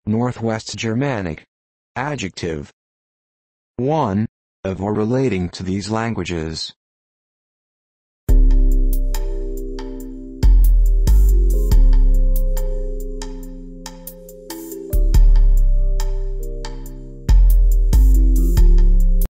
Northwest Germanic. Adjective. 1. Of or relating to these languages.